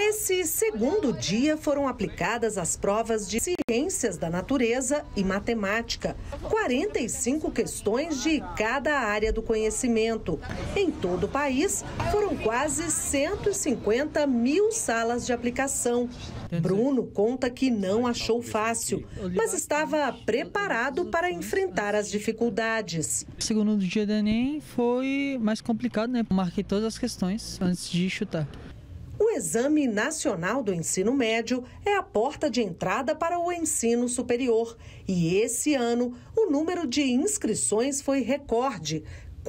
Nesse segundo dia foram aplicadas as provas de ciências da natureza e matemática. 45 questões de cada área do conhecimento. Em todo o país, foram quase 150 mil salas de aplicação. Bruno conta que não achou fácil, mas estava preparado para enfrentar as dificuldades. O segundo dia do Enem foi mais complicado, né? Marquei todas as questões antes de chutar. O Exame Nacional do Ensino Médio é a porta de entrada para o ensino superior. E esse ano, o número de inscrições foi recorde,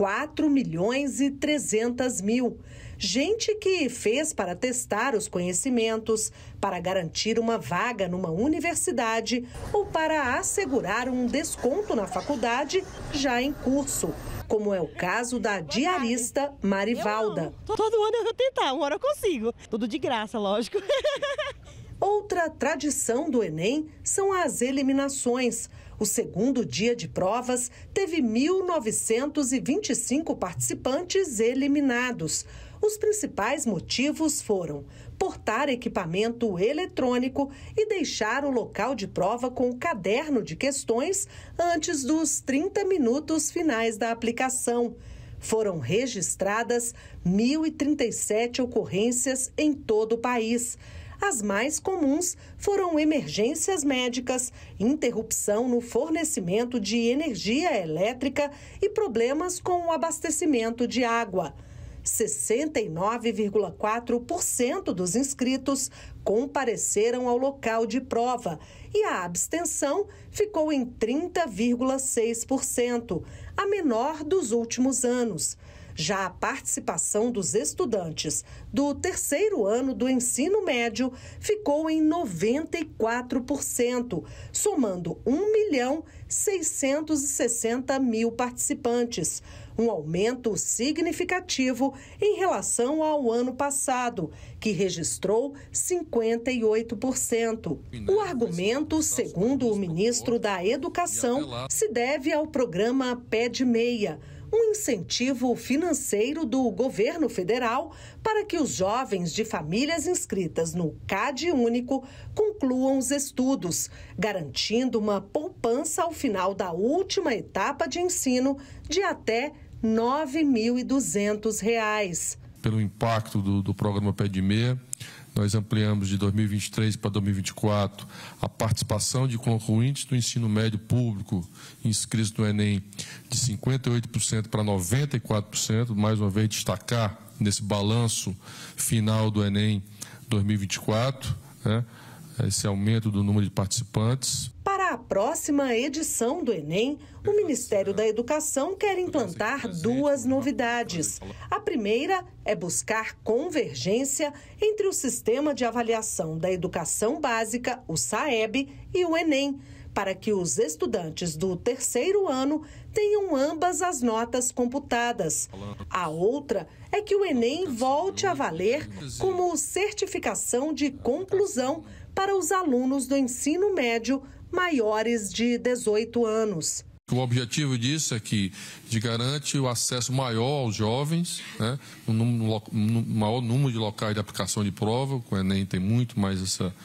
4.300.000. Gente que fez para testar os conhecimentos, para garantir uma vaga numa universidade ou para assegurar um desconto na faculdade já em curso, como é o caso da diarista Marivalda. Todo ano eu vou tentar, uma hora eu consigo. Tudo de graça, lógico. Outra tradição do Enem são as eliminações. O segundo dia de provas teve 1.925 participantes eliminados. Os principais motivos foram portar equipamento eletrônico e deixar o local de prova com o caderno de questões antes dos 30 minutos finais da aplicação. Foram registradas 1.037 ocorrências em todo o país. As mais comuns foram emergências médicas, interrupção no fornecimento de energia elétrica e problemas com o abastecimento de água. 69,4% dos inscritos compareceram ao local de prova e a abstenção ficou em 30,6%, a menor dos últimos anos. Já a participação dos estudantes do terceiro ano do ensino médio ficou em 94%, somando 1.660.000 participantes, um aumento significativo em relação ao ano passado, que registrou 58%. O argumento, segundo o ministro da Educação, se deve ao programa Pé de Meia, um incentivo financeiro do governo federal para que os jovens de famílias inscritas no CAD Único concluam os estudos, garantindo uma poupança ao final da última etapa de ensino de até R$ 9.200. Pelo impacto do programa Pé de Meia, nós ampliamos de 2023 para 2024 a participação de concluintes do ensino médio público inscritos no Enem de 58% para 94%. Mais uma vez, destacar nesse balanço final do Enem 2024, né, esse aumento do número de participantes. Para a próxima edição do Enem, o Ministério da Educação quer implantar duas novidades. A primeira é buscar convergência entre o Sistema de Avaliação da Educação Básica, o SAEB, e o Enem, para que os estudantes do terceiro ano tenham ambas as notas computadas. A outra é que o Enem volte a valer como certificação de conclusão para os alunos do ensino médio maiores de 18 anos. O objetivo disso é que garante o acesso maior aos jovens, né? Um maior número de locais de aplicação de prova. O Enem tem muito mais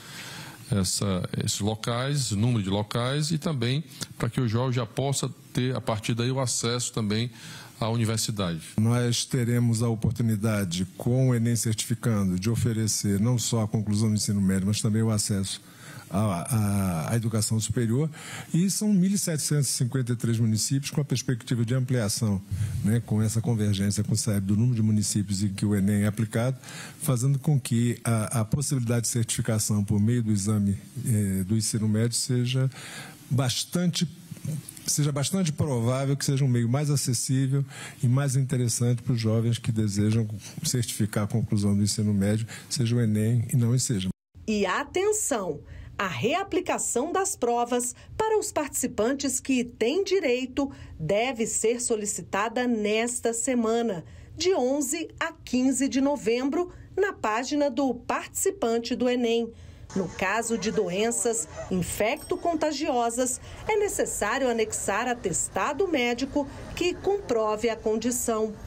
esses locais, número de locais, e também para que o jovem já possa ter, a partir daí, o acesso também à universidade. Nós teremos a oportunidade, com o Enem certificando, de oferecer não só a conclusão do ensino médio, mas também o acesso à educação superior, e são 1.753 municípios com a perspectiva de ampliação, né, com essa convergência com o SAEB do número de municípios em que o Enem é aplicado, fazendo com que a possibilidade de certificação por meio do exame do ensino médio seja bastante provável, que seja um meio mais acessível e mais interessante para os jovens que desejam certificar a conclusão do ensino médio, seja o Enem e não seja. E atenção! A reaplicação das provas para os participantes que têm direito deve ser solicitada nesta semana, de 11 a 15 de novembro, na página do participante do Enem. No caso de doenças infecto-contagiosas, é necessário anexar atestado médico que comprove a condição.